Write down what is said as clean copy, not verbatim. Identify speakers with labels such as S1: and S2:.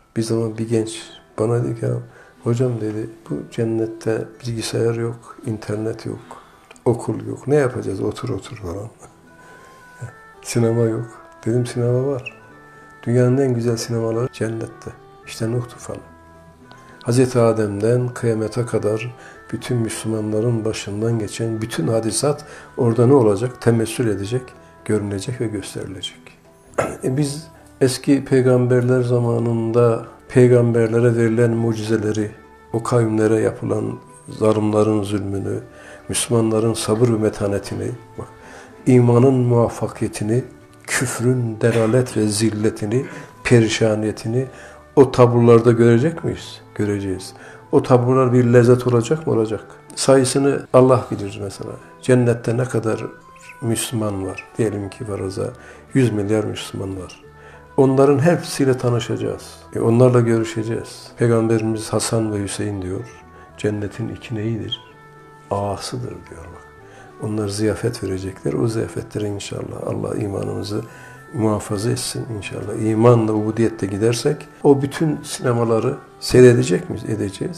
S1: Bir zaman bir genç bana dedi ki, ya hocam dedi, bu cennette bilgisayar yok, internet yok, okul yok. Ne yapacağız? Otur otur falan. Sinema yok. Dedim sinema var. Dünyanın en güzel sinemaları cennette. İşte Nuh tufanı. Hazreti Adem'den kıyamete kadar bütün Müslümanların başından geçen bütün hadisat orada ne olacak? Temessül edecek, görünecek ve gösterilecek. Biz eski peygamberler zamanında peygamberlere verilen mucizeleri, o kavimlere yapılan zalimlerin zulmünü, Müslümanların sabır ve metanetini, bak, imanın muvaffakiyetini, küfrün delalet ve zilletini, perişaniyetini o tablolarda görecek miyiz? Göreceğiz. O tablolar bir lezzet olacak mı? Olacak. Sayısını Allah bilir mesela. Cennette ne kadar Müslüman var? Diyelim ki faraza 100 milyar Müslüman var. Onların hepsiyle tanışacağız. Onlarla görüşeceğiz. Peygamberimiz Hasan ve Hüseyin diyor. Cennetin iki neyidir? Ağasıdır diyor bak. Onlar ziyafet verecekler. O ziyafetlere inşallah Allah imanımızı muhafaza etsin inşallah. İmanla, ubudiyette gidersek o bütün sinemaları seyredecek miyiz? Edeceğiz.